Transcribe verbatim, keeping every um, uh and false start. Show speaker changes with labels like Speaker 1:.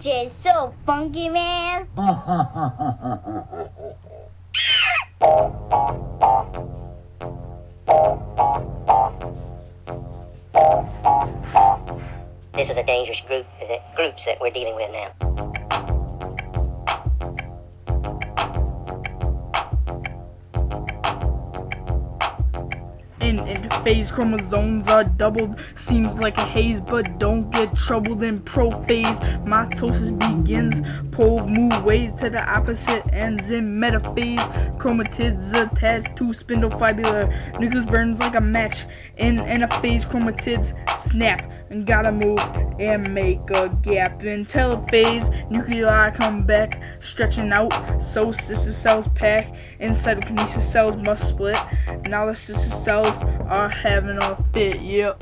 Speaker 1: J is so funky, man.
Speaker 2: This is a dangerous group, groups that we're dealing with now.
Speaker 3: In interphase, chromosomes are doubled. Seems like a haze, but don't get troubled. In prophase, mitosis begins. Pole move ways to the opposite ends. In metaphase, chromatids attached to spindle-fibular nucleus burns like a match. In anaphase, chromatids snap and gotta move and make a gap. In telophase, nuclei come back, stretching out, so sister cells pack. In cytokinesis, cells must split. Now the sister cells are having a fit, yep.